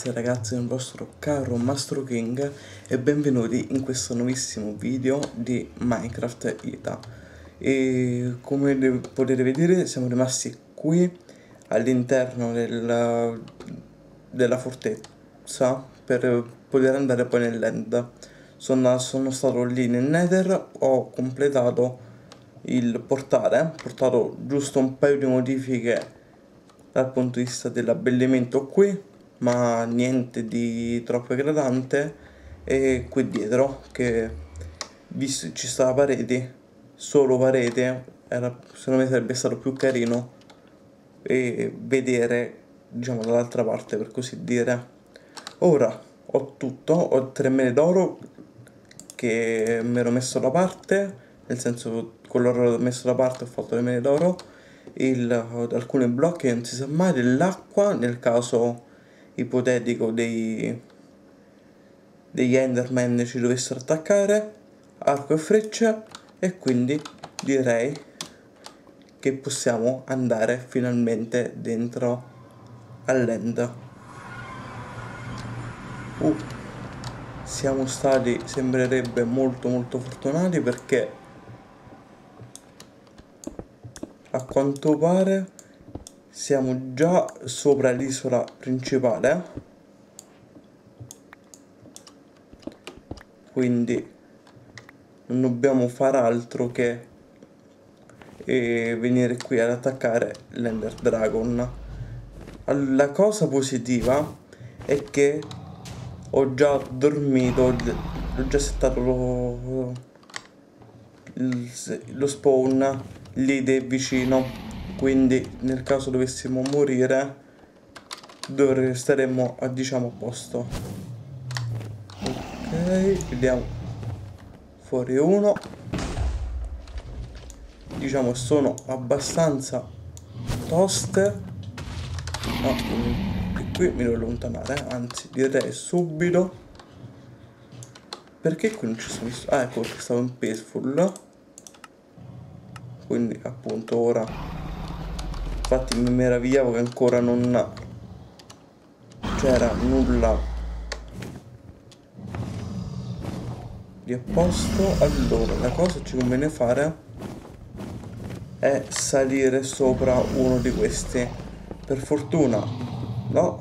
ragazze e ragazzi del vostro caro Mastro King e benvenuti in questo nuovissimo video di Minecraft Ita. E come potete vedere siamo rimasti qui all'interno della fortezza per poter andare poi nell'end. Sono stato lì nel Nether, ho completato il portale, ho portato giusto un paio di modifiche dal punto di vista dell'abbellimento qui, ma niente di troppo eclatante. E qui dietro, che visto ci sta la parete, solo parete, secondo me sarebbe stato più carino e vedere, diciamo, dall'altra parte, per così dire. Ora ho tutto, ho 3 mele d'oro che mi ero messo da parte, nel senso con l'oro messo da parte ho fatto le mele d'oro, alcuni blocchi, non si sa mai, dell'acqua nel caso ipotetico degli Enderman ci dovessero attaccare, arco e freccia, e quindi direi che possiamo andare finalmente dentro all'end. Siamo stati, sembrerebbe, molto fortunati, perché a quanto pare siamo già sopra l'isola principale, quindi non dobbiamo fare altro che venire qui ad attaccare l'Ender Dragon. La cosa positiva è che ho già dormito, ho già settato lo spawn lì vicino, quindi nel caso dovessimo morire staremmo diciamo a posto. Ok, vediamo, fuori uno, diciamo sono abbastanza toste, no, qui mi devo allontanare, anzi direi subito, perché qui non ci sono visto, ecco perché stavo in peaceful, quindi appunto ora, infatti mi meravigliavo che ancora non c'era nulla di apposto. Allora la cosa che ci conviene fare è salire sopra uno di questi, per fortuna no,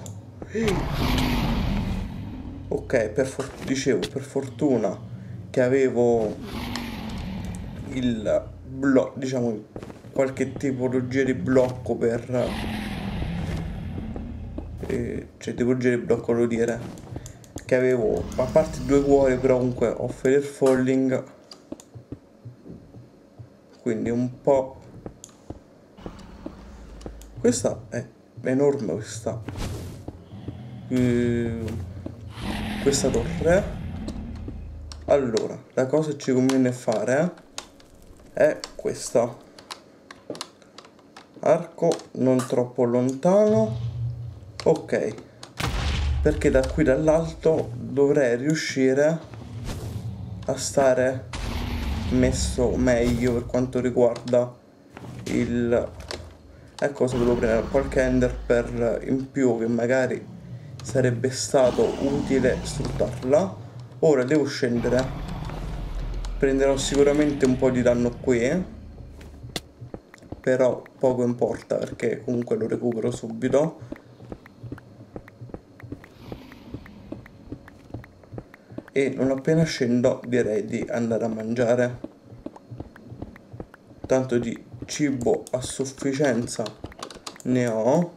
ok, dicevo, per fortuna che avevo il blocco, diciamo qualche tipologia di blocco per cioè tipologia di blocco, volevo dire che avevo, a parte 2 cuori, però comunque ho Feather Falling, quindi un po'. Questa è enorme, questa torre. Allora la cosa che ci conviene fare è questa: arco non troppo lontano, ok, perché da qui dall'alto dovrei riuscire a stare messo meglio per quanto riguarda il, ecco, se devo prendere qualche ender per in più, che magari sarebbe stato utile sfruttarla. Ora devo scendere, prenderò sicuramente un po' di danno qui, però poco importa perché comunque lo recupero subito. E non appena scendo direi di andare a mangiare, tanto di cibo a sufficienza ne ho.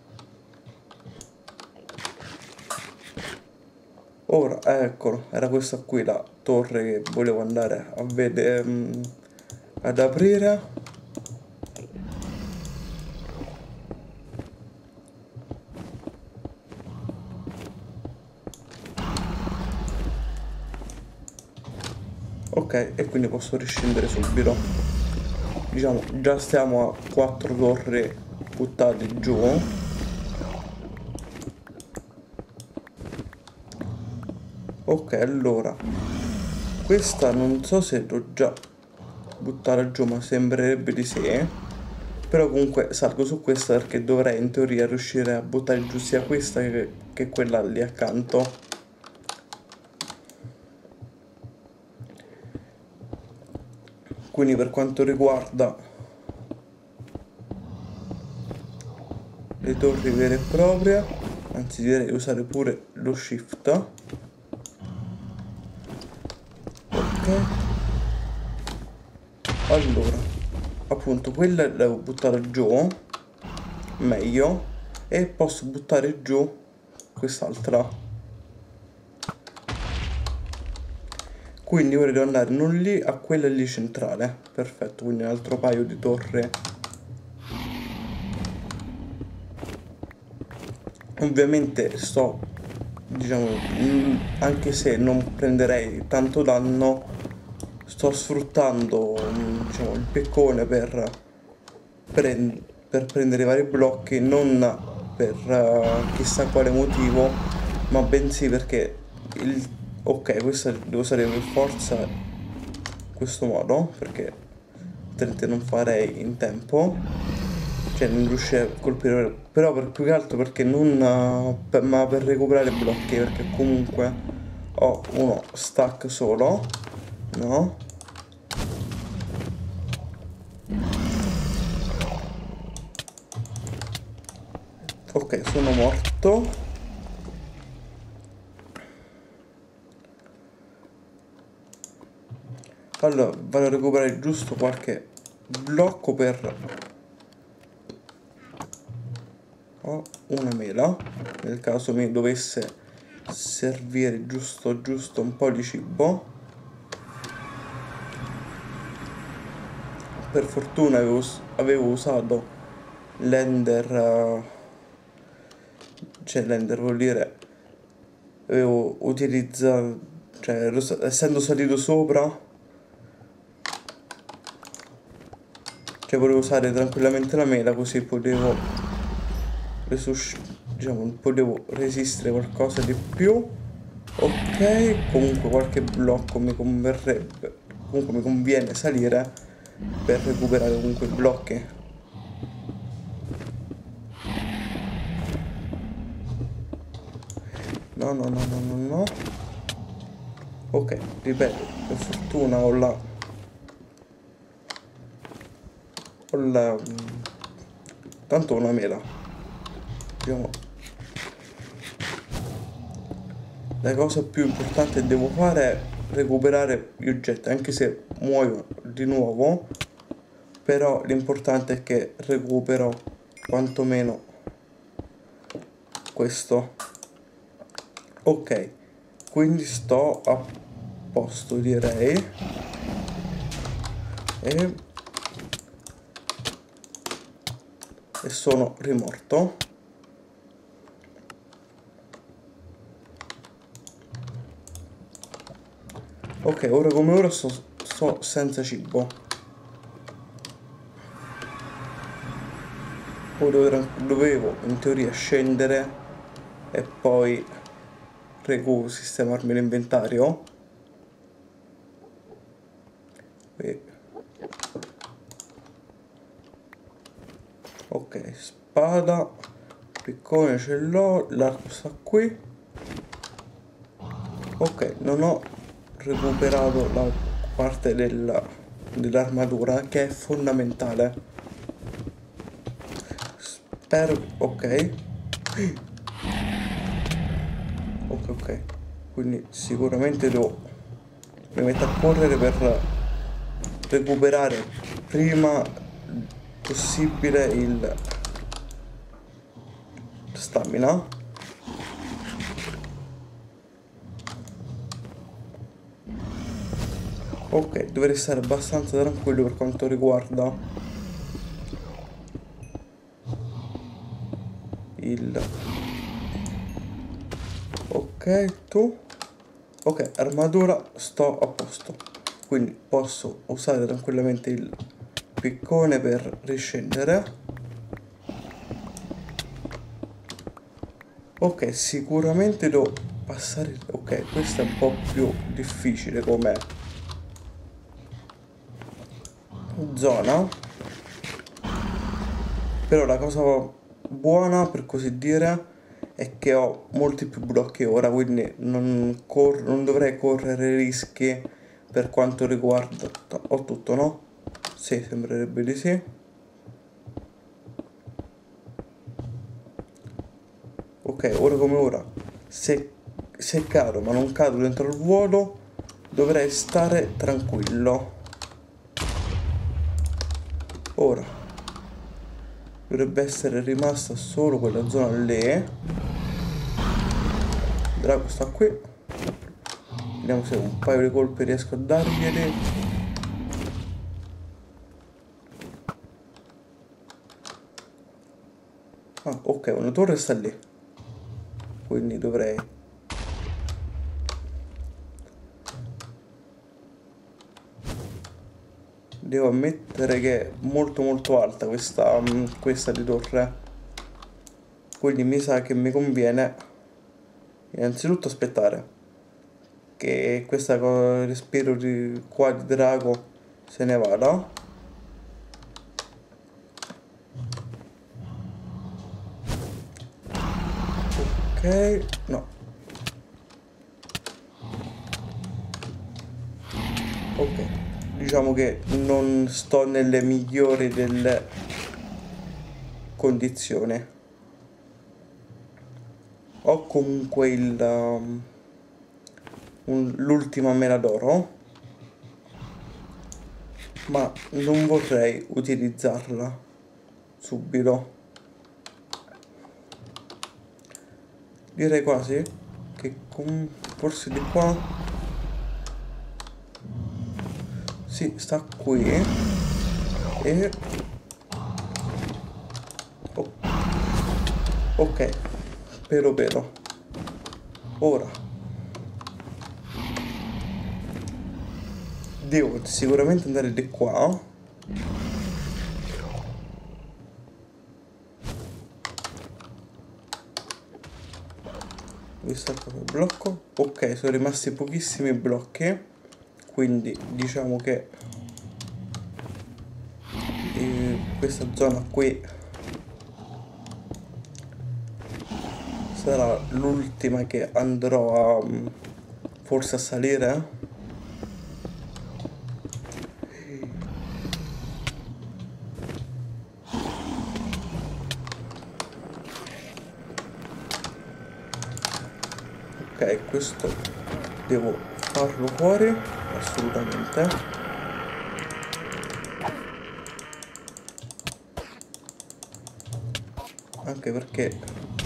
Ora eccolo, era questa qui la torre che volevo andare a vedere, ad aprire. Ok, e quindi posso riscendere subito. Diciamo già stiamo a 4 torri buttate giù. Ok, allora questa non so se l'ho già buttata giù, ma sembrerebbe di sì. Però comunque salgo su questa perché dovrei in teoria riuscire a buttare giù sia questa che quella lì accanto. Quindi per quanto riguarda le torri vere e proprie, anzi direi usare pure lo shift. Ok, allora appunto quella la devo buttare giù meglio, e posso buttare giù quest'altra. Quindi ora devo andare non lì a quella lì centrale. Perfetto, quindi un altro paio di torri. Ovviamente sto, diciamo, anche se non prenderei tanto danno, sto sfruttando, diciamo, il piccone per prendere i vari blocchi, non per chissà quale motivo, ma bensì perché il... Ok, questa devo usare per forza in questo modo, perché altrimenti non farei in tempo, cioè non riuscirei a colpire, però per più che altro perché non ma per recuperare blocchi, perché comunque ho uno stack solo, no? Ok, sono morto. Allora vado a recuperare giusto qualche blocco per... Ho una mela, nel caso mi dovesse servire giusto un po' di cibo. Per fortuna avevo usato l'ender, cioè l'ender vuol dire avevo utilizzato, cioè essendo salito sopra, cioè volevo usare tranquillamente la mela, così potevo diciamo potevo resistere qualcosa di più. Ok, comunque qualche blocco mi converrebbe, comunque mi conviene salire per recuperare comunque i blocchi. No, no, no, no, no, no. Ok, ripeto, per fortuna ho tanto una mela. Diciamo, la cosa più importante che devo fare è recuperare gli oggetti, anche se muoio di nuovo, però l'importante è che recupero quantomeno questo. Ok, quindi sto a posto, direi. E sono rimorto. Ok, ora come ora sto senza cibo. Ora dovevo in teoria scendere e poi sistemarmi l'inventario. Ok, spada, piccone ce l'ho, l'arco sta qui. Ok, non ho recuperato la parte dell'armatura che è fondamentale. Spero... Ok. Ok. Quindi sicuramente mi metto a correre per recuperare prima possibile il stamina. Ok, dovrei stare abbastanza tranquillo per quanto riguarda il... Ok, tu... Ok, armatura, sto a posto. Quindi posso usare tranquillamente il piccone per riscendere. Ok, sicuramente devo passare... Ok, questo è un po' più difficile come zona. Però la cosa buona, per così dire, è che ho molti più blocchi ora, quindi non dovrei correre rischi per quanto riguarda... Ho tutto, no? Sì, sembrerebbe di sì. Ok, ora come ora, se cado ma non cado dentro il vuoto, dovrei stare tranquillo. Ora dovrebbe essere rimasta solo quella zona lì. Il drago sta qui. Vediamo se un paio di colpi riesco a darglieli. Ah, ok, una torre sta lì. Quindi dovrei... Devo ammettere che è molto molto alta questa di torre. Quindi mi sa che mi conviene innanzitutto aspettare che questa respiro qua di drago se ne vada. Ok, no. Ok, diciamo che non sto nelle migliori delle condizioni. Ho comunque l'ultima mela d'oro, ma non vorrei utilizzarla subito. Direi quasi che forse di qua... Sì, sta qui. E... oh. Ok, pero. Ora devo sicuramente andare di qua. Visto il blocco. Ok, sono rimasti pochissimi blocchi, quindi diciamo che questa zona qui sarà l'ultima che andrò forse a salire. Ok, questo devo farlo fuori assolutamente. Anche perché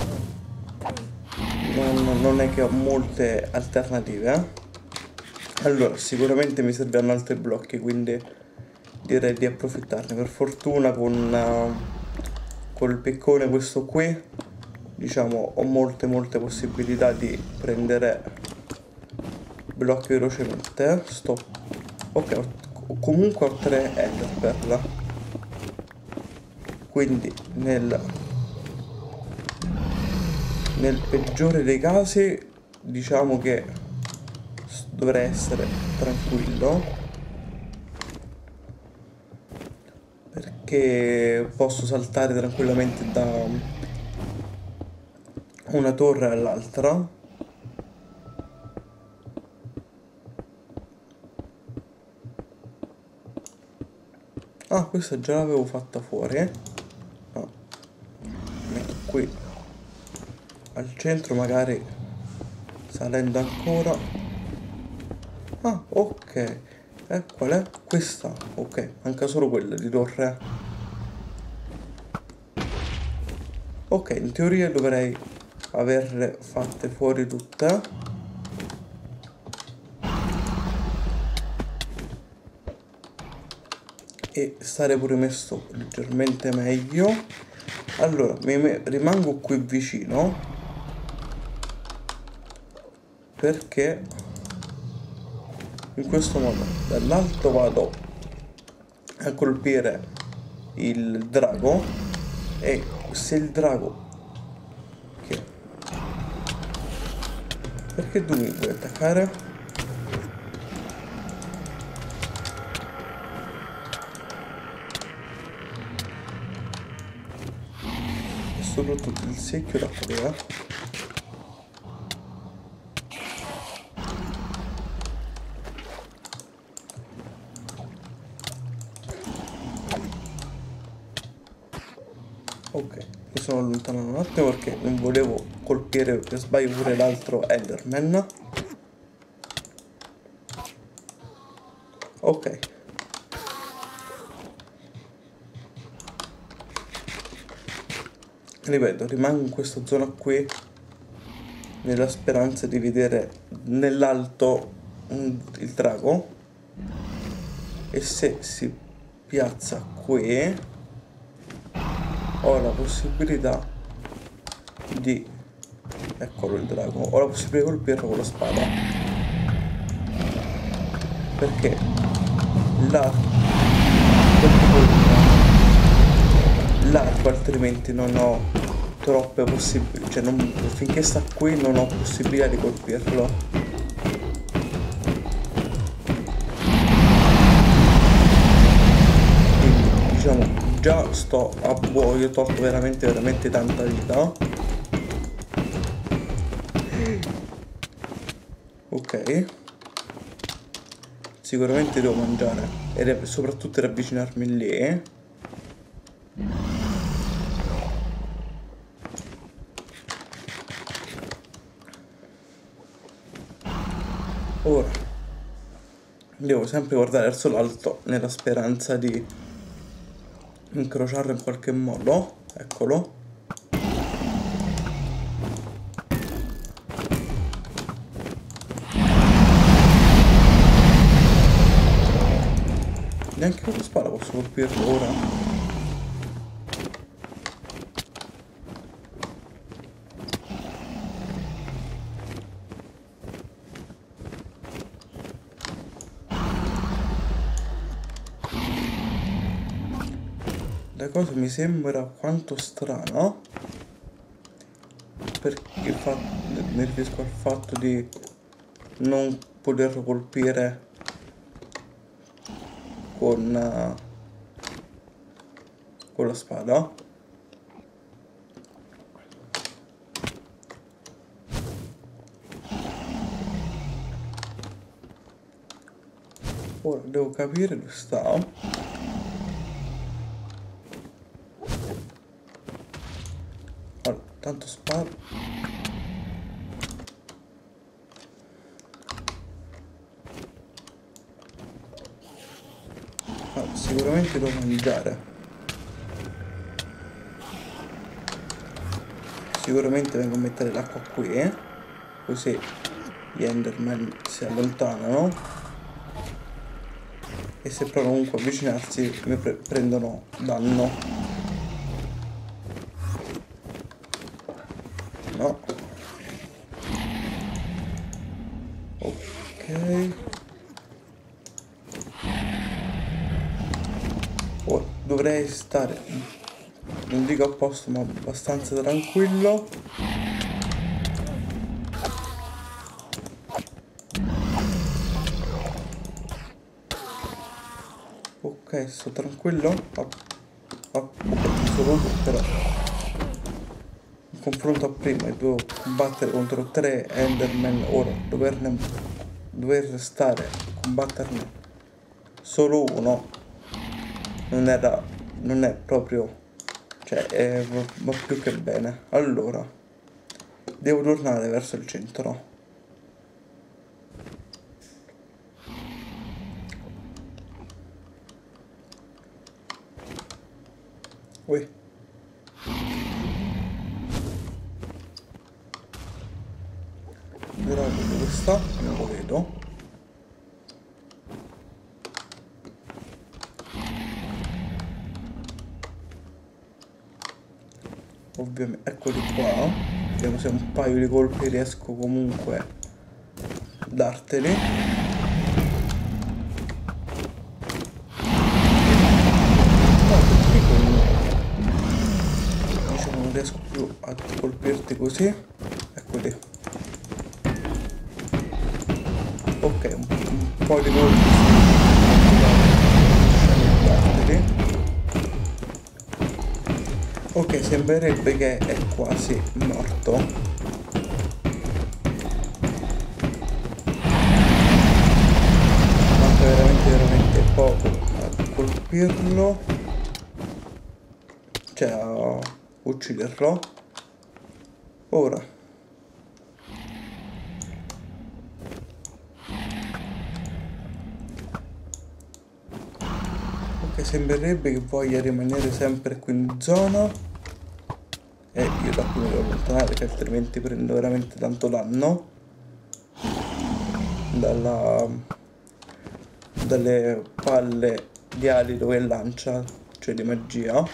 non è che ho molte alternative. Allora, sicuramente mi serviranno altri blocchi, quindi direi di approfittarne. Per fortuna col piccone questo qui, diciamo, ho molte possibilità di prendere blocchi velocemente. Ok, comunque ho 3 Ender Pearl. Quindi nel peggiore dei casi diciamo che dovrei essere tranquillo, perché posso saltare tranquillamente da una torre all'altra. Ah, questa già l'avevo fatta fuori. No. Metto qui al centro, magari salendo ancora. Ah, ok. Qual è? Questa. Ok, manca solo quella di torre. Ok, in teoria dovrei averle fatte fuori tutte. E stare pure messo leggermente meglio. Allora, rimango qui vicino, perché in questo modo dall'alto vado a colpire il drago, e se il drago... Perché tu mi vuoi attaccare? soprattutto il secchio da qua. Ok, mi sono allontanato un attimo perché non volevo colpire per sbaglio pure l'altro Enderman. Ok. Ripeto, rimango in questa zona qui nella speranza di vedere nell'alto il drago, e se si piazza qui ho la possibilità di, eccolo il drago, ho la possibilità di colpirlo con la spada, perché l'arco altrimenti non ho troppe possibilità, cioè finché sta qui non ho possibilità di colpirlo. Quindi diciamo già sto a buono, io ho tolto veramente tanta vita. Ok, sicuramente devo mangiare e soprattutto ravvicinarmi lì. Ora devo sempre guardare verso l'alto nella speranza di incrociarlo in qualche modo. Eccolo. Neanche con la spada posso colpirlo ora. La cosa mi sembra quanto strana, perché mi riferisco al fatto di non poterlo colpire con la spada. Ora devo capire dove sta. Tanto sparo. Sicuramente devo mangiare. Sicuramente vengo a mettere l'acqua qui, così gli Enderman si allontanano, e se provano comunque a avvicinarsi mi prendono danno. No. Ok. Ora dovrei stare, non dico a posto, ma abbastanza tranquillo. Ok, sto tranquillo. Solo però in confronto a prima devo combattere contro 3 Enderman, ora dover stare a combatterne solo uno non è proprio, cioè va più che bene. Allora devo tornare verso il centro. Ui. Il drago dove sta? Non lo vedo. Ovviamente, eccoli qua. Vediamo se un paio di colpi riesco comunque a darteli. Diciamo non riesco più a colpirti così. Eccoli. Ok, un po' di colpi. Ok, sembrerebbe che è quasi morto. Manca veramente poco a colpirlo, cioè a ucciderlo. Ora, ok, sembrerebbe che voglia rimanere sempre qui in zona e io da qui mi devo allontanare, che altrimenti prendo veramente tanto danno dalle palle di ali dove lancia, cioè di magia.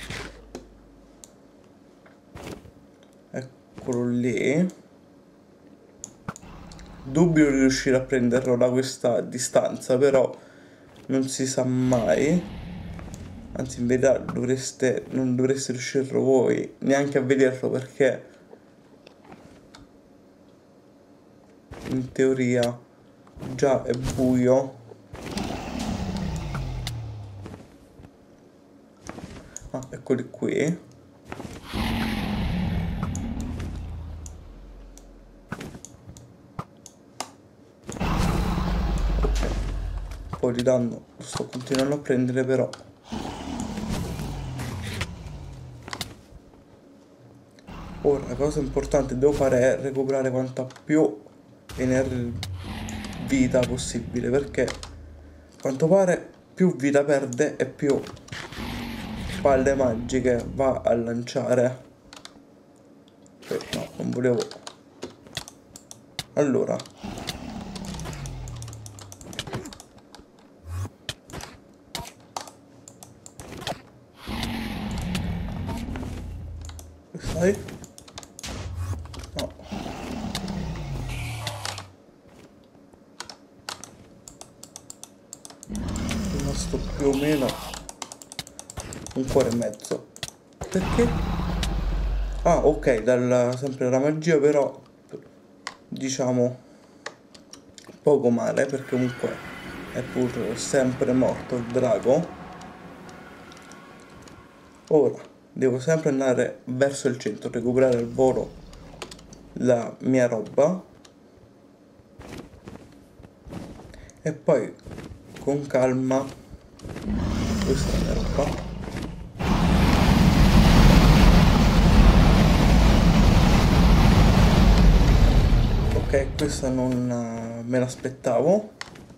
Eccolo lì. Dubbio di riuscire a prenderlo da questa distanza, però non si sa mai. Anzi, in verità non dovreste riuscirlo voi neanche a vederlo, perché in teoria già è buio. Ah, eccoli qui. Un po' di danno lo sto continuando a prendere, però ora la cosa importante che devo fare è recuperare quanta più vita possibile, perché a quanto pare più vita perde e più palle magiche va a lanciare. No, non volevo. Allora, sai? No. È rimasto più o meno un cuore e mezzo. Perché? Ah, ok, sempre dalla magia, però diciamo poco male, perché comunque è pur sempre morto il drago. Ora devo sempre andare verso il centro, recuperare al volo la mia roba e poi con calma, questa è la mia roba. Ok, questa non me l'aspettavo.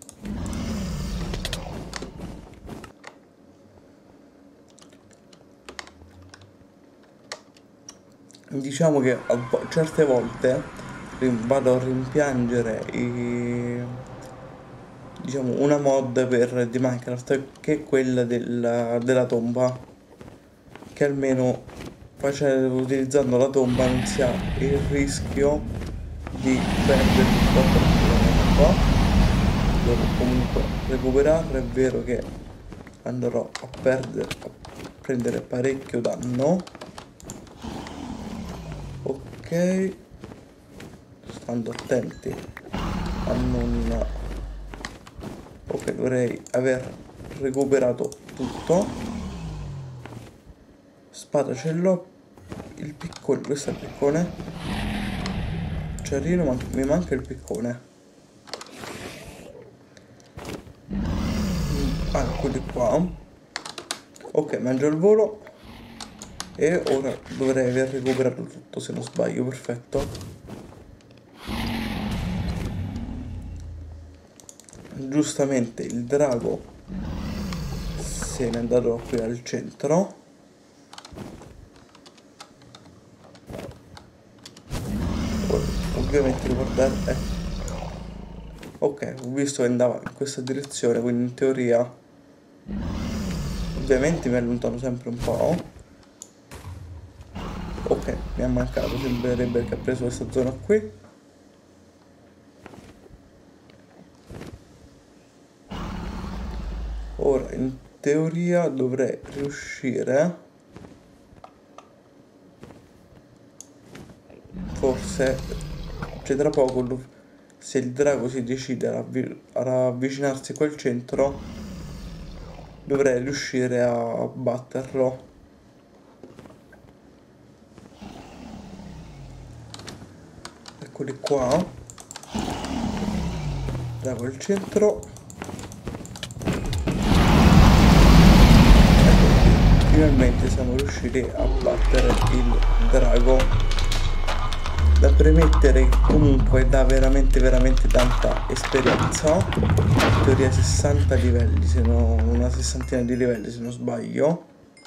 Diciamo che certe volte vado a rimpiangere diciamo una mod di Minecraft, che è quella della tomba, che almeno utilizzando la tomba non si ha il rischio di perdere troppo tempo. Devo comunque recuperarlo, è vero che andrò a prendere parecchio danno. Ok, stando attenti a non. Ok, dovrei aver recuperato tutto. Spada ce l'ho. Il piccone, questo è il piccone. Cerrino, ma mi manca il piccone. Ah, quelli qua. Ok, mangio il volo. E ora dovrei aver recuperato tutto, se non sbaglio, perfetto. Giustamente il drago se n'è andato qui al centro. Ovviamente ricordate. Ok, ho visto che andava in questa direzione, quindi in teoria ovviamente mi allontano sempre un po'. Ok, mi è mancato, sembrerebbe che ha preso questa zona qui. Ora in teoria dovrei riuscire, forse, cioè tra poco, se il drago si decide ad avvicinarsi qua al centro, dovrei riuscire a batterlo. eccoli qua, da quel centro. Ecco, finalmente siamo riusciti a battere il drago. Da premettere che comunque dà veramente tanta esperienza, in teoria 60 livelli, se no, una sessantina di livelli se non sbaglio.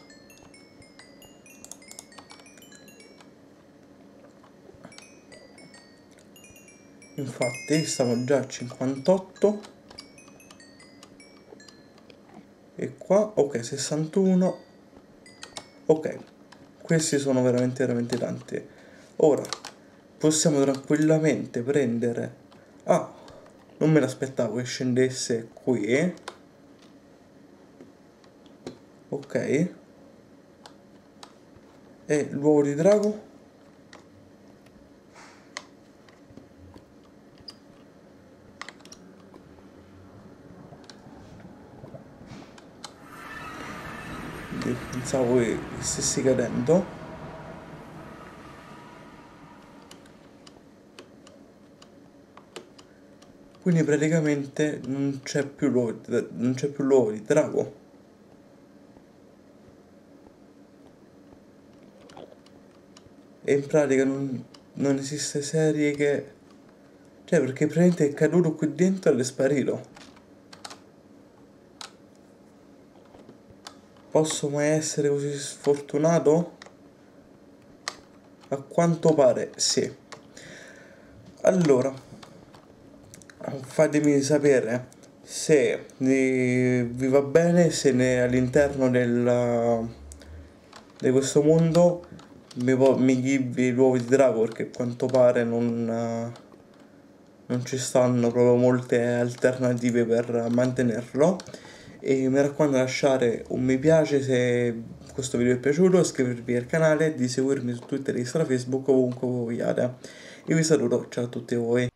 Infatti stavo già a 58 e qua, ok, 61. Ok, questi sono veramente tanti. Ora possiamo tranquillamente prendere... Ah, non me l'aspettavo che scendesse qui. Ok. E l'uovo di drago? Pensavo che stessi cadendo. Quindi praticamente non c'è più l'uovo di drago. E in pratica non esiste serie che... Cioè, perché praticamente è caduto qui dentro ed è sparito. Posso mai essere così sfortunato? A quanto pare sì. Allora, fatemi sapere se vi va bene, se all'interno di questo mondo mi give l'uovo di drago, perché a quanto pare non ci stanno proprio molte alternative per mantenerlo. E mi raccomando di lasciare un mi piace se questo video vi è piaciuto, iscrivervi al canale, di seguirmi su Twitter, Instagram, Facebook, ovunque voi vogliate. Io vi saluto, ciao a tutti voi.